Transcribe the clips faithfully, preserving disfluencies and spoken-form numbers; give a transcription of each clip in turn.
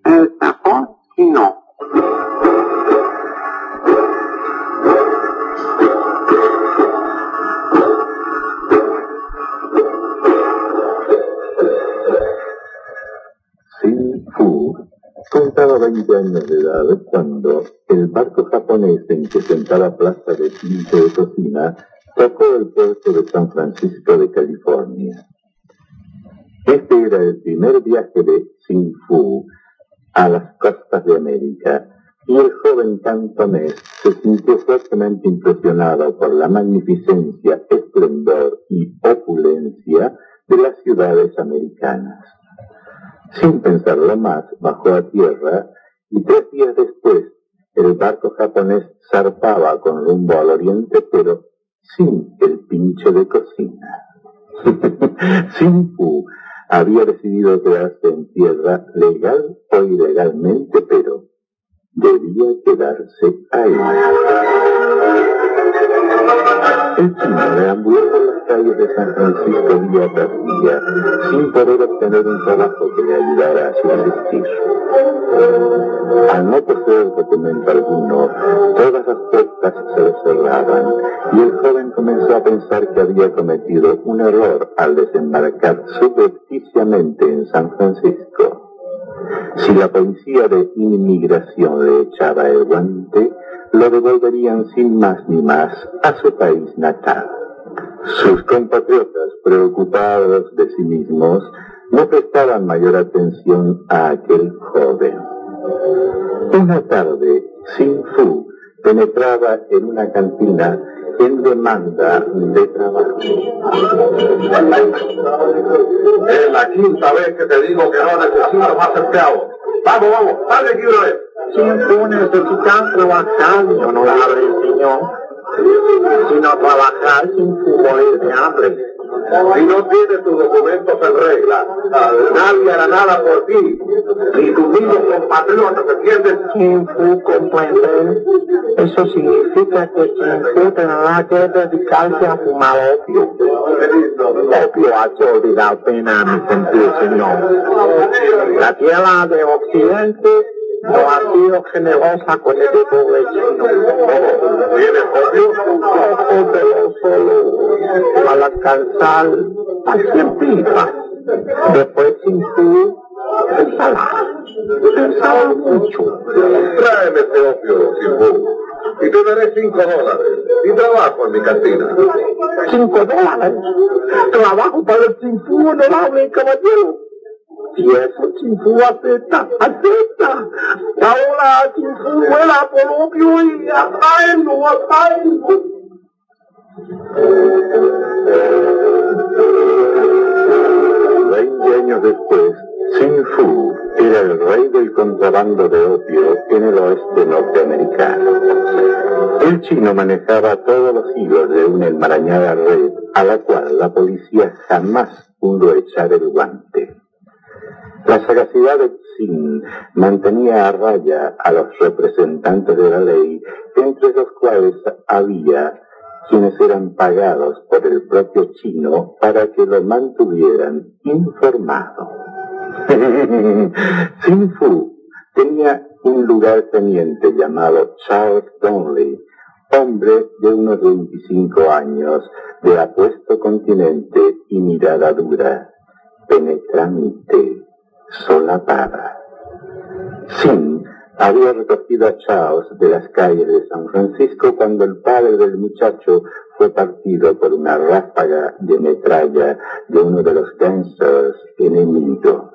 El sapón chino. Xin Fu contaba veinte años de edad cuando el barco japonés en que sentaba plaza de pinche de cocina tocó el puerto de San Francisco de California. Este era el primer viaje de Xin Fu a las costas de América, y el joven cantonés se sintió fuertemente impresionado por la magnificencia, esplendor y opulencia de las ciudades americanas. Sin pensarlo más, bajó a tierra y tres días después el barco japonés zarpaba con rumbo al oriente, pero sin el pinche de cocina. Xin Fu había decidido quedarse en tierra, legal o ilegalmente, pero debía quedarse ahí. El chino deambuló por las calles de San Francisco día tras día, sin poder obtener un trabajo que le ayudara a subsistir. Al no poseer documento alguno, todas las puertas se le cerraban, y el joven comenzó a pensar que había cometido un error al desembarcar subrepticiamente en San Francisco. Si la policía de inmigración le echaba el guante, lo devolverían sin más ni más a su país natal. Sus compatriotas, preocupados de sí mismos, no prestaban mayor atención a aquel joven. Una tarde, Xin Fu penetraba en una cantina en demanda de trabajo. Es la quinta vez que te digo que no necesito más empleados. Vamos, vamos, dale aquí una vez. Xin Fu necesita trabajar, yo no la señor. Si no trabajar, Xin Fu morir de hambre. Si no tienes tus documentos en regla, nadie hará nada por ti. Ni tus mismos compatriotas, ¿entiendes? Xin Fu comprende. Eso significa que Xin Fu tendrá que dedicarse a fumar opio. Opio hace olvidar pena a mi sentir, señor. La tierra de Occidente no ha sido generosa con este pobre chino. ¿Tienes opio? Ojo, pero solo para alcanzar a cien pipas. Después Xin Fu pensará, pensará mucho. Tráeme ese opio, Xin Fu, y te daré cinco dólares. Y trabajo en mi cantina. ¿Cinco dólares? Trabajo para el Xin Fu, honorable caballero. Y eso Xin Fu acepta, acepta. Ahora Xin Fu vuela por opio y atraenlo, atraenlo. Veinte años después, Xin Fu era el rey del contrabando de opio en el oeste norteamericano. El chino manejaba todos los hilos de una enmarañada red a la cual la policía jamás pudo echar el guante. La sagacidad de Xin mantenía a raya a los representantes de la ley, entre los cuales había quienes eran pagados por el propio chino para que lo mantuvieran informado. Xin Fu tenía un lugarteniente llamado Charles Donnelly, hombre de unos veinticinco años, de apuesto continente y mirada dura, penetrante, solapada. Xin había recogido a Charles de las calles de San Francisco cuando el padre del muchacho fue partido por una ráfaga de metralla de uno de los gangsters enemigos.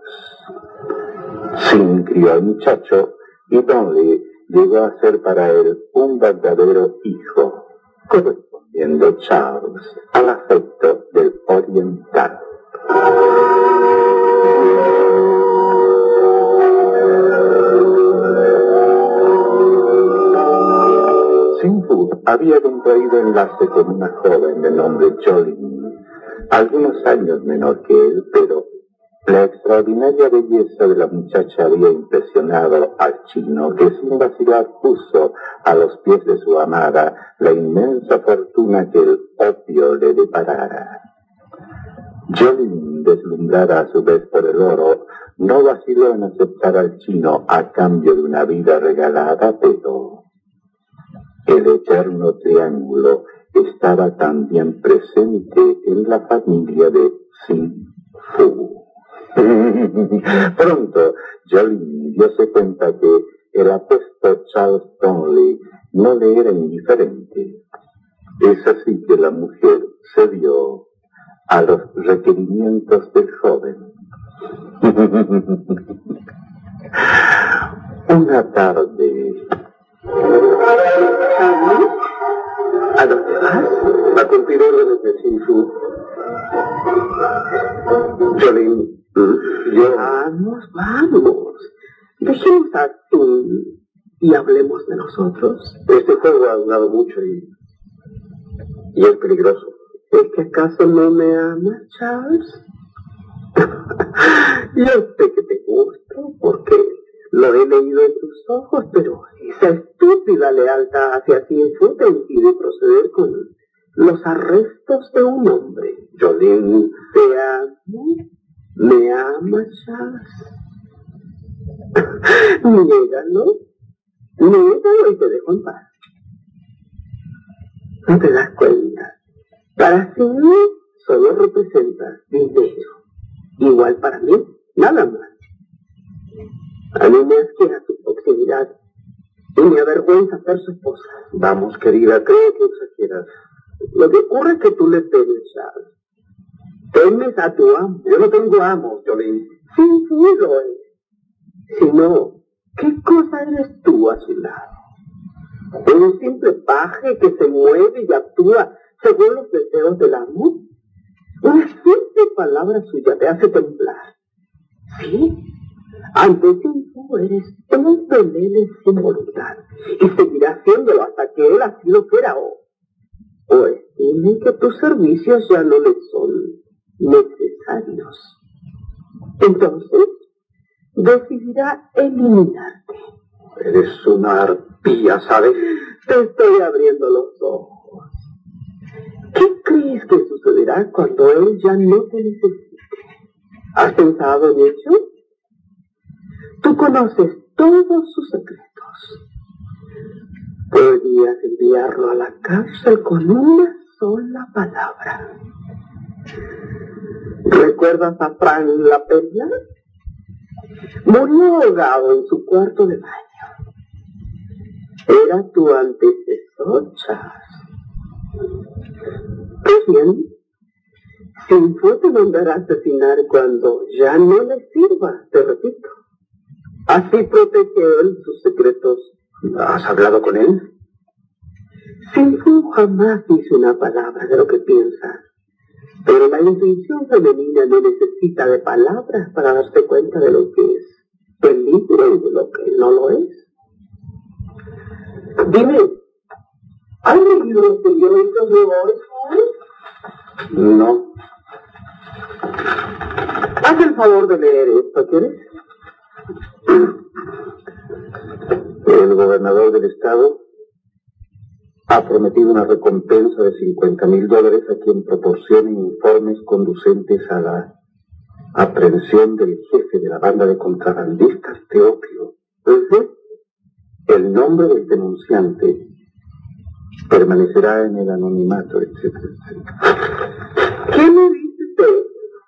Xin crió al muchacho y Donnelly llegó a ser para él un verdadero hijo, correspondiendo Charles al afecto del oriental. Xin Fu había contraído enlace con una joven de nombre Jolene, algunos años menor que él, pero la extraordinaria belleza de la muchacha había impresionado al chino, que sin vacilar puso a los pies de su amada la inmensa fortuna que el opio le deparara. Jolene, deslumbrada a su vez por el oro, no vaciló en aceptar al chino a cambio de una vida regalada, pero el eterno triángulo estaba también presente en la familia de Xin Fu. Pronto, Jolene diose cuenta que el apuesto Charles Townley no le era indiferente. Es así que la mujer cedió a los requerimientos del joven. Una tarde. ¿A dónde vas? A cumplir órdenes de Xin Fu. Jolene, yo... Vamos, vamos. Dejemos a tú y hablemos de nosotros. Este juego ha durado mucho y... y es peligroso. ¿Es que acaso no me amas, Charles? Yo sé que te gusto porque lo he leído en tus ojos, pero esa estúpida lealtad hacia Xin Fu te impide proceder con los arrestos de un hombre. Jolene, Te amo. ¿Me amas, Charles? Niégalo. Niégalo y te dejo en paz. ¿No te das cuenta? Para ti solo representa dinero. Igual para mí, nada más. A mí me asquea tu proximidad y me avergüenza ser su esposa. vamos, querida, creo que exageras. Lo que ocurre es que tú le temes, Charles. Temes a tu amo. Yo no tengo amos, Jolene. Sí, sí lo es. Si no, ¿qué cosa eres tú a su lado? ¿Un simple paje que se mueve y actúa según los deseos del amo? Una simple palabra suya te hace temblar. ¿Sí? Ante Xin Fu eres un pelele sin voluntad y seguirás haciéndolo hasta que él así lo quiera o, o estime que tus servicios ya no le son necesarios. Entonces, decidirá eliminarte. Eres una arpía, ¿sabes? Te estoy abriendo los ojos. ¿Qué crees que sucederá cuando él ya no te necesite? ¿Has pensado en ello? Tú conoces todos sus secretos. Podrías enviarlo a la cárcel con una sola palabra. ¿Recuerdas a Frank la Perla? Murió ahogado en su cuarto de baño. Era tu antecesor, Charles. Pues bien, Xin Fu te mandará a asesinar cuando ya no le sirva, te repito. Así protege él sus secretos. ¿Has hablado con él? Xin Fu jamás dice una palabra de lo que piensa. Pero la intuición femenina no necesita de palabras para darse cuenta de lo que es peligro y de lo que no lo es. Dime, ¿has leído los periódicos de hoy? No. Haz el favor de leer esto, ¿quieres? El gobernador del estado ha prometido una recompensa de cincuenta mil dólares a quien proporcione informes conducentes a la aprehensión del jefe de la banda de contrabandistas de opio. Uh-huh. El nombre del denunciante permanecerá en el anonimato, etcétera, etcétera. ¿Qué me dice usted?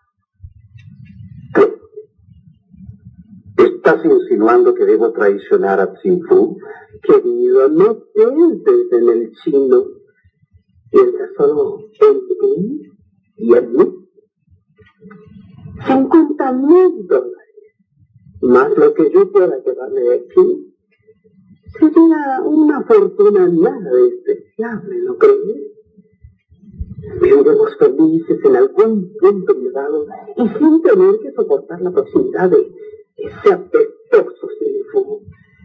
¿Estás insinuando que debo traicionar a Xin Fu? Querido, no pienses en el chino. Piensa solo en ti y en mí. Cincuenta mil dólares. Más lo que yo pueda llevarme de aquí. Sería una fortuna nada despreciable, ¿no crees? Viviremos felices en algún punto dado y sin tener que soportar la proximidad de ese apestoso Xin Fu.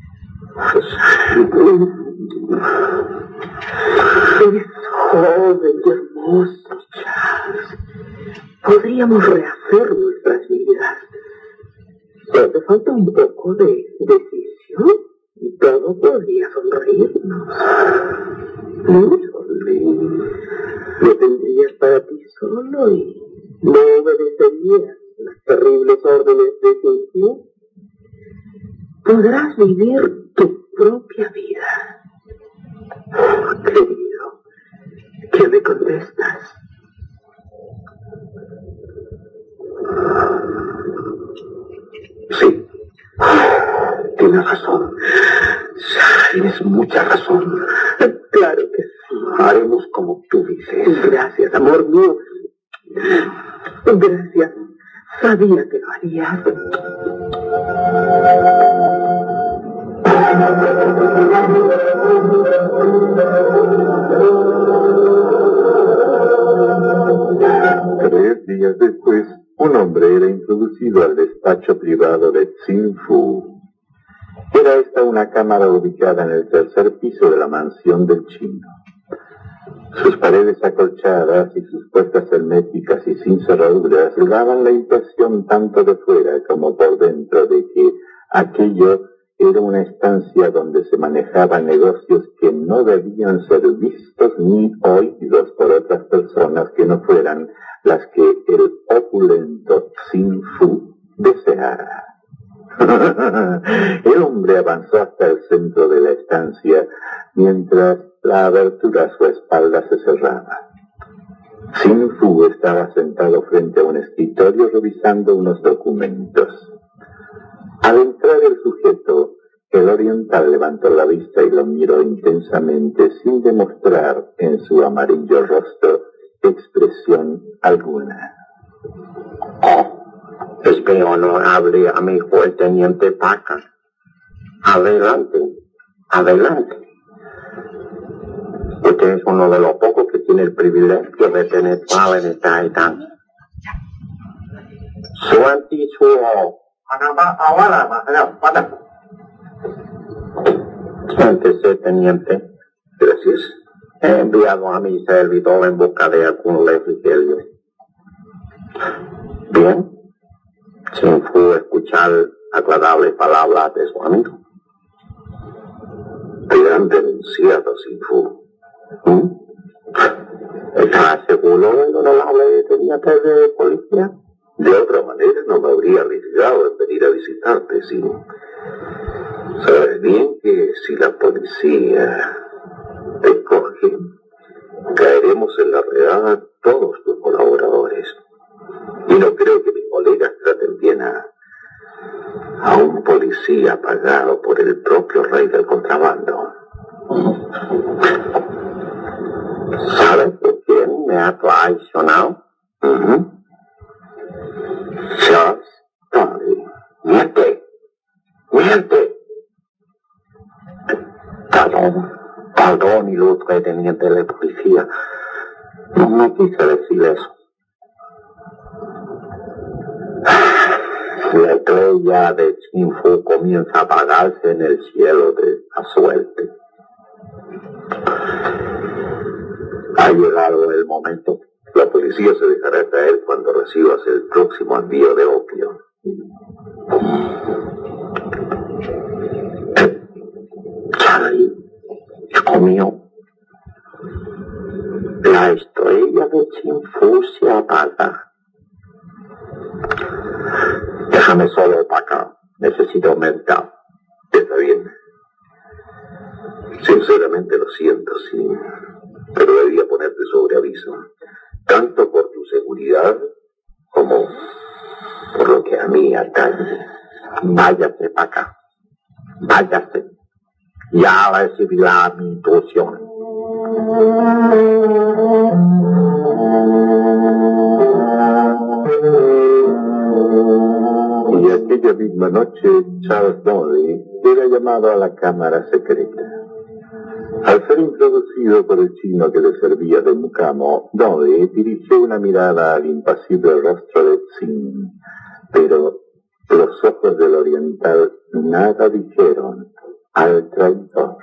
Eres joven y hermoso, Charles. Podríamos rehacer nuestras vidas. Solo te falta un poco de decisión y todo podría sonreírnos. ¿Mm? Lo tendrías para ti solo y ¿No obedecerías las terribles órdenes de Sin Fu? Podrás vivir tu propia vida. Oh, querido, ¿qué me contestas? Sí, tienes razón. Tienes mucha razón. Claro que sí. Haremos como tú dices. Gracias, amor mío. Gracias. Sabía que lo harías. Tres días después, un hombre era introducido al despacho privado de Sin Fu. Era esta una cámara ubicada en el tercer piso de la mansión del chino. Sus paredes acolchadas y sus puertas herméticas y sin cerraduras daban la impresión tanto de fuera como por dentro de que aquello era una estancia donde se manejaban negocios que no debían ser vistos ni oídos por otras personas que no fueran las que el opulento Sin Fu deseara. El hombre avanzó hasta el centro de la estancia mientras la abertura a su espalda se cerraba. Sin Fu estaba sentado frente a un escritorio revisando unos documentos. Al entrar el sujeto, el oriental levantó la vista y lo miró intensamente sin demostrar en su amarillo rostro expresión alguna. Oh, es mi honorable amigo el teniente Paca. Adelante, adelante. Usted es uno de los pocos que tiene el privilegio de penetrar en esta estancia. Suanti suo. Siéntese, teniente. Gracias. He enviado a mi servidor en busca de algún refrigerio. Bien. Sin Fu escuchar agradables palabras de su amigo. Te han denunciado, Sin Fu. ¿Mm? ¿Está seguro el honorable teniente de policía? De otra manera no me habría arriesgado en venir a visitarte, Sin. Sabes bien que si la policía te coge, caeremos en la redada todos tus colaboradores. Y no creo que mis colegas traten bien a, a un policía pagado por el propio rey del contrabando. ¿Sabes por quién me ha traicionado? Uh-huh. Charles Darling. Miente. Miente. Perdón, perdón, ilustre teniente de policía. No, no quise decir eso. La estrella de Sin Fu comienza a apagarse en el cielo de la suerte. Ha llegado el momento. La policía se dejará caer cuando recibas el próximo envío de opio. Charlie, hijo mío, la estrella de Sin Fu se apaga. Déjame solo para acá. Necesito meditar. Está bien. Sinceramente lo siento, sí. Pero debía ponerte sobre aviso. Tanto por tu seguridad como por lo que a mí atañe. Váyase para acá. Váyase. Ya recibirá mi instrucción. Y aquella misma noche, Charles Donnelly era llamado a la cámara secreta. Al ser introducido por el chino que le servía de mucamo, Donnelly dirigió una mirada al impasible rostro de Tsing, pero los ojos del oriental nada dijeron al traidor.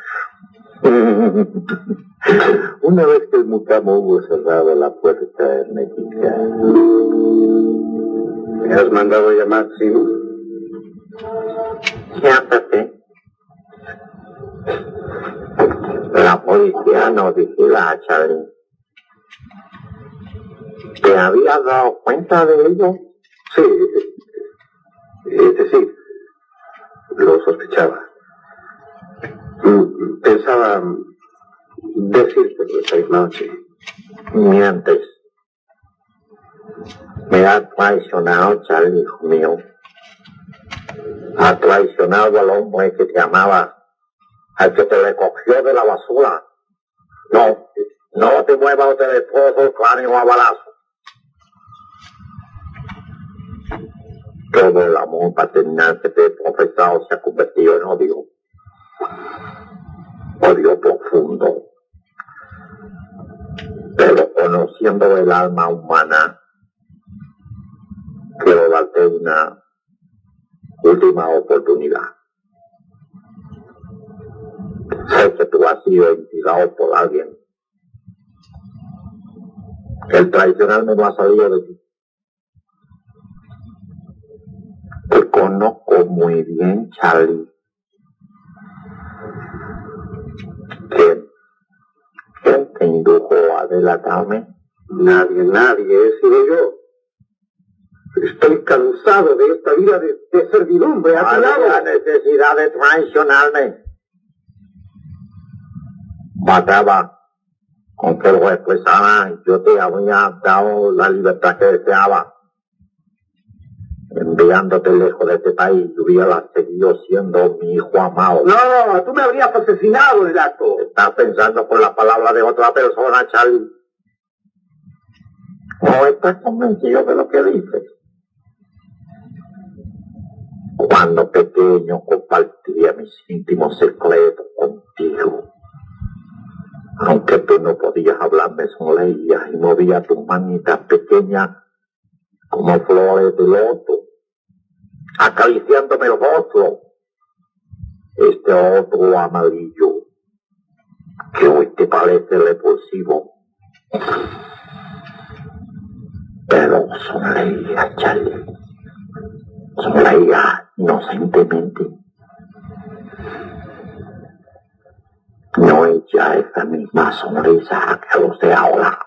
Una vez que el mucamo hubo cerrado la puerta hermética. ¿Me has mandado llamar, Sino? Siéntate. La policía no vigila a Charlie. Te ¿Te habías dado cuenta de ello? Sí, es decir, lo sospechaba. Pensaba decírtelo esta misma noche. Mientes. Me has traicionado, Charlie, hijo mío. Has traicionado al hombre que te amaba, al que te le cogió de la basura. No, no te muevas o te destrozo el cráneo a balazo. Todo el amor paternal que te he profesado se ha convertido en odio. Odio profundo. Pero conociendo el alma humana, quiero darte una última oportunidad. Sé que tú has sido intimidado por alguien. El traicionarme no ha salido de ti. Te conozco muy bien, Charlie. ¿Quién? ¿Quién te indujo a delatarme? Nadie, nadie, he sido yo. Estoy cansado de esta vida de, de servidumbre a tu lado. La necesidad de traicionarme. Bastaba con que lo expresara, yo te habría dado la libertad que deseaba. Enviándote lejos de este país, yo hubiera seguido siendo mi hijo amado. No, no, tú me habrías asesinado en el acto. Estás pensando por la palabra de otra persona, Charlie. ¿No estás convencido de lo que dices? Cuando pequeño compartía mis íntimos secretos contigo. Aunque tú no podías hablar, me sonreías y movías tus manitas pequeñas como flores de loto, acariciándome el rostro. Este otro amarillo que hoy te parece repulsivo, pero sonreía, Charlie, sonreía inocentemente. No es ya esa misma sonrisa que lo sé ahora.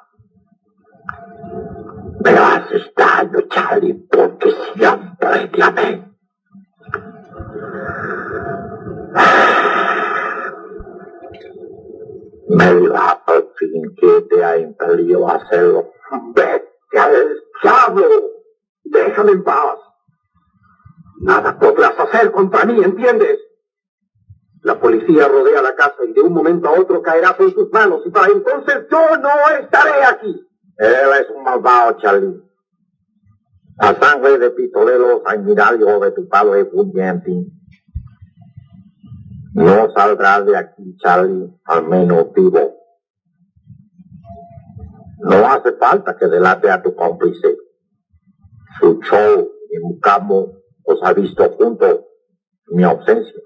Me haces daño, Charlie, porque siempre te amé. Me dirá por fin que te ha impedido hacerlo. Vete al diablo. Déjame en paz. Nada podrás hacer contra mí, ¿entiendes? La policía rodea la casa y de un momento a otro caerás en sus manos y para entonces yo no estaré aquí. Él es un malvado, Charlie. La sangre de pistolero sanguinario de tu padre fluye en ti. No saldrás de aquí, Charlie, al menos vivo. No hace falta que delate a tu cómplice. Su show y Mucamo os ha visto juntos en mi ausencia.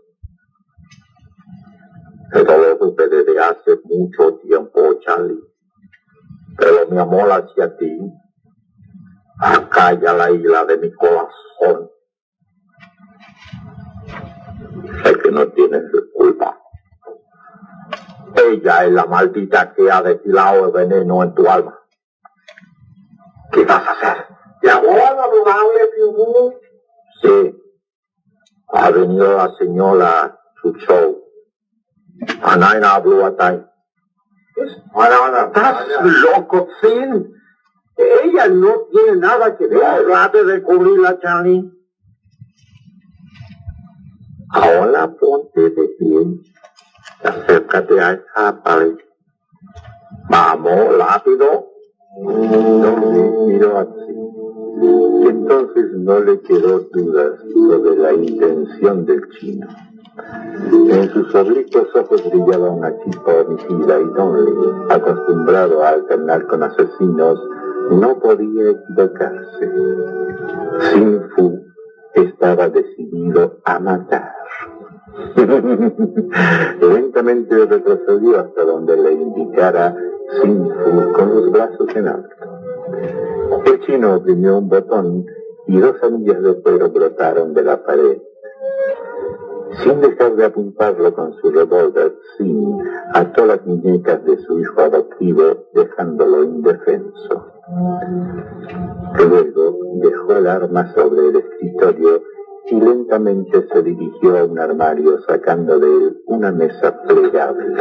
Esto lo supe desde hace mucho tiempo, Charlie. Pero mi amor hacia ti acalla la ira de mi corazón. Sé que no tienes culpa. Ella es la maldita que ha destilado el veneno en tu alma. ¿Qué vas a hacer? ¿Llamó al honorable Fiumú? Sí. Ha venido la señora Chuchou. Anaina habló a Tay. ¿Estás loco, Finn? Ella no tiene nada que ver. No trate de cubrirla, Charlie. Ahora ponte de pie. Acércate a esa pared. Vamos, rápido. Entonces miró así. Y entonces no le quedó dudas sobre la intención del chino. En sus oblicuos ojos brillaba una chispa homicida y Don Lee, acostumbrado a alternar con asesinos, no podía equivocarse. Sin Fu estaba decidido a matar. Lentamente retrocedió hasta donde le indicara Sin Fu con los brazos en alto. El chino oprimió un botón y dos anillas de cuero brotaron de la pared. Sin dejar de apuntarlo con su revólver, Sin ató las muñecas de su hijo adoptivo, dejándolo indefenso. Luego dejó el arma sobre el escritorio y lentamente se dirigió a un armario sacando de él una mesa plegable.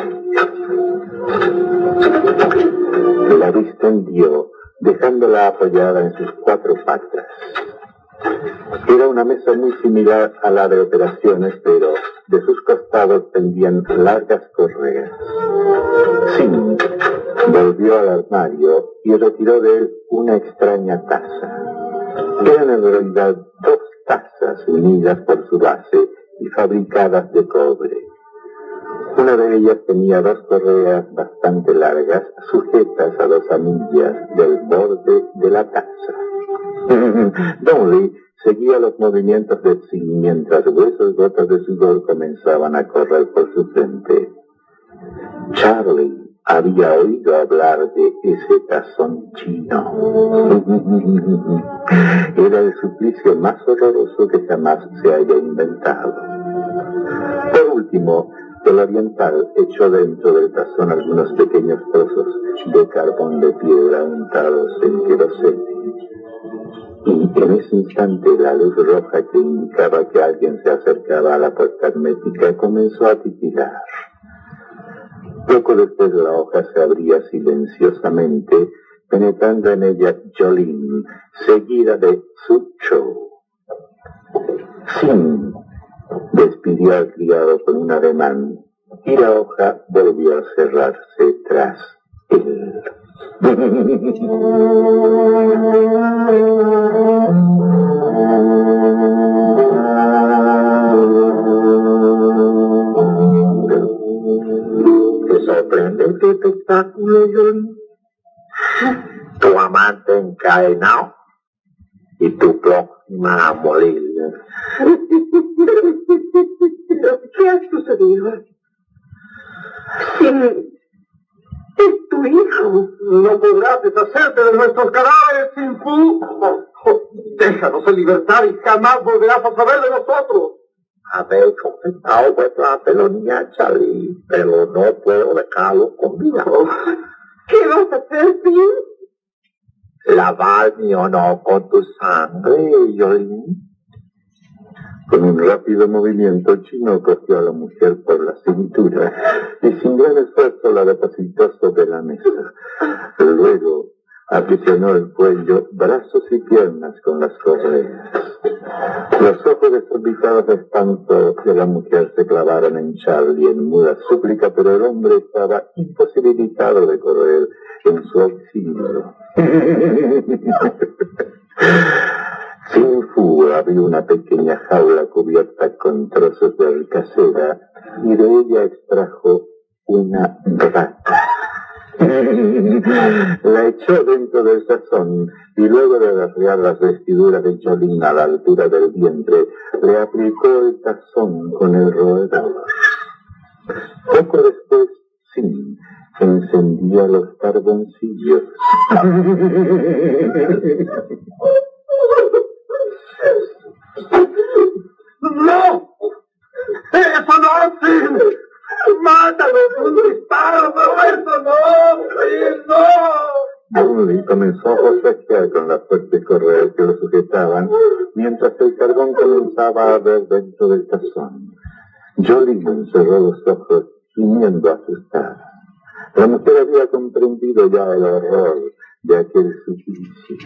La distendió, dejándola apoyada en sus cuatro patas. Era una mesa muy similar a la de operaciones, pero de sus costados pendían largas correas. Sim volvió al armario y retiró de él una extraña taza. Eran en realidad dos tazas unidas por su base y fabricadas de cobre. Una de ellas tenía dos correas bastante largas, sujetas a dos anillas del borde de la taza. Donnelly seguía los movimientos de Sim mientras gruesas gotas de sudor comenzaban a correr por su frente. Charlie había oído hablar de ese tazón chino. Era el suplicio más horroroso que jamás se haya inventado. Por último, el oriental echó dentro del tazón algunos pequeños trozos de carbón de piedra untados en queroseno. Y en ese instante la luz roja que indicaba que alguien se acercaba a la puerta hermética comenzó a titilar. Poco después la hoja se abría silenciosamente, penetrando en ella Jolene, seguida de Sucho. Sim despidió al criado con un ademán y la hoja volvió a cerrarse tras él. ¿Te sorprende este espectáculo, John? Tu amante encadenado y tu próxima a morir. ¿Qué ha sucedido? Sí, es tu hijo. No podrás deshacerte de nuestros cadáveres, Sin Fu. Déjanos en libertad y jamás volverás a saber de nosotros. Habéis confesado vuestra felonía, Charlie, pero no puedo dejarlo con vida. ¿Qué vas a hacer, Sim? Lavar mi honor con tu sangre, Jolene. Con un rápido movimiento, Chino cogió a la mujer por la cintura y sin gran esfuerzo la depositó sobre la mesa. Luego aprisionó el cuello, brazos y piernas con las correas. Los ojos desorbitados de espanto de la mujer se clavaron en Charlie en muda súplica, pero el hombre estaba imposibilitado de correr en su auxilio. Sin Fu abrió una pequeña jaula cubierta con trozos de ricacera y de ella extrajo una rata. La echó dentro del tazón y luego de arrear las vestiduras de Jolene a la altura del vientre, le aplicó el tazón con el roedor. Poco después, Sim encendía los carboncillos. ¡No! ¡Eso no, Sim! ¡Mátalo con un disparo! ¡Pero eso no! ¡Sí, no! Donnelly comenzó a forcejear con las fuertes correas que lo sujetaban, mientras el carbón comenzaba a arder dentro del tazón. Jolene cerró los ojos, gimiendo asustada. La mujer había comprendido ya el horror de aquel suplicio.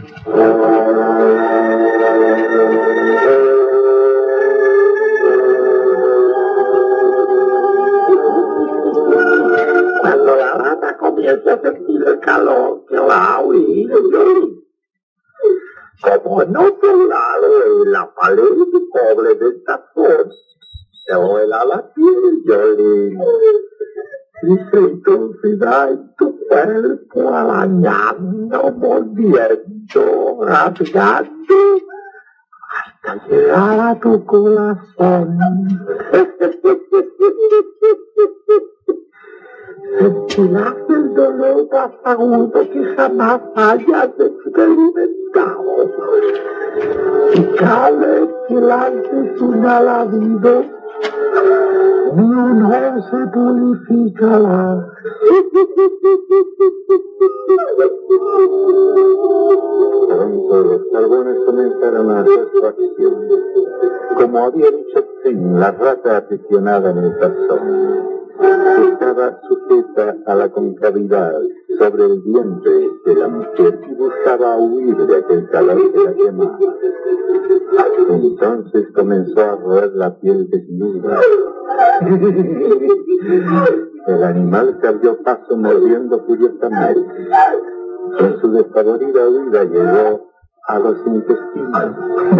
Cuando la rata comience a sentir el calor que la ha oído, Jolene. Como en otro lado de la pared de cobre del tazón, se vuela la piel, Jolene. Y se introducirá en tu cuerpo arañando, mordiendo, rasgando, hasta llegar a tu corazón. Sentirás el dolor más agudo que jamás hayas experimentado. Y cada vez que lances un alarido, mi honor se purificará. Pronto los carbones comenzaron a hacer su acción. Como había dicho Trin, la rata aficionada en el tazón estaba sujeta a la concavidad sobre el vientre de la mujer y buscaba huir de aquel calor que la quemaba. Entonces comenzó a roer la piel desnuda. El animal se abrió paso mordiendo furiosamente. En su despavorida huida llegó a los intestinos.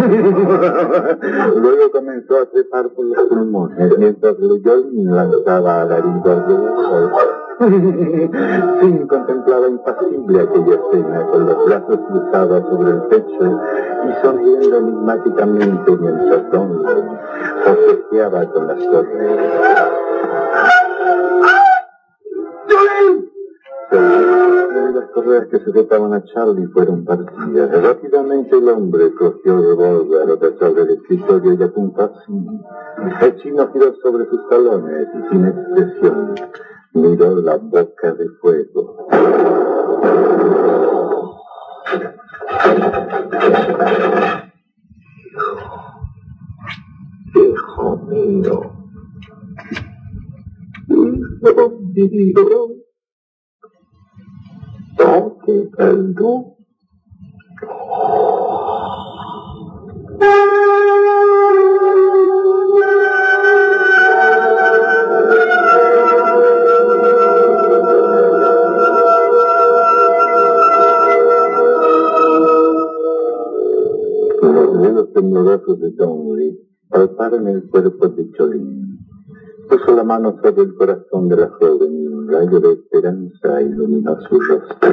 Luego comenzó a trepar por los pulmones, mientras Luyolin lanzaba alaridos de ojos. Sin contemplaba impasible aquella escena, con los brazos cruzados sobre el pecho y sonriendo enigmáticamente mientras Don forcejeaba con las correas. Las correas que sujetaban a Charlie fueron partidas. Rápidamente el hombre cogió el revólver a pesar del escritorio y apuntó así. El chino giró sobre sus talones y sin expresión miró la boca de fuego. Hijo mío, hijo mío, no te perdono. Los dedos temblorosos de Donnelly palparon el cuerpo de Cholín. Puso la mano sobre el corazón de la joven y un rayo de esperanza iluminó su rostro.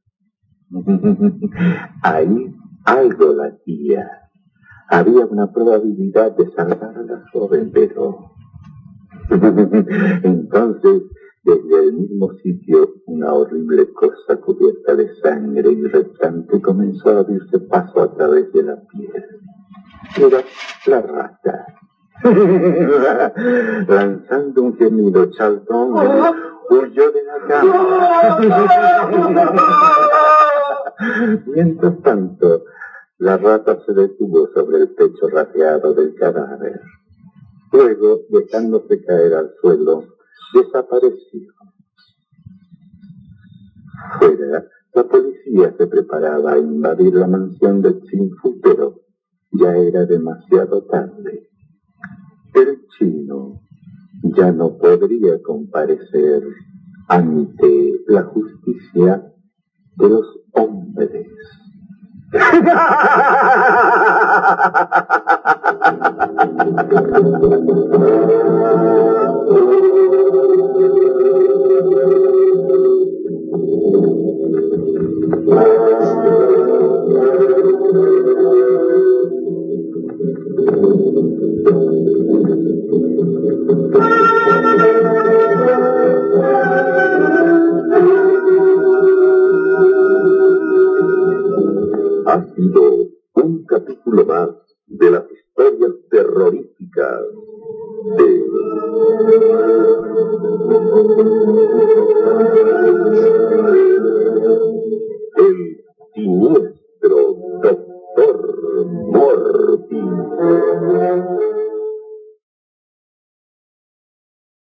Ahí algo latía. Había una probabilidad de salvar a la joven, pero... Entonces, desde el mismo sitio, una horrible cosa cubierta de sangre y reptante comenzó a abrirse paso a través de la piel. Era la rata. Lanzando un gemido, Charlton huyó de la cama. Mientras tanto, la rata se detuvo sobre el pecho rateado del cadáver. Luego, dejándose caer al suelo, desapareció. Fuera, la policía se preparaba a invadir la mansión de Tsinfu, pero ya era demasiado tarde. El chino ya no podría comparecer ante la justicia de los hombres. Ha sido un capítulo más de las historias terroríficas de...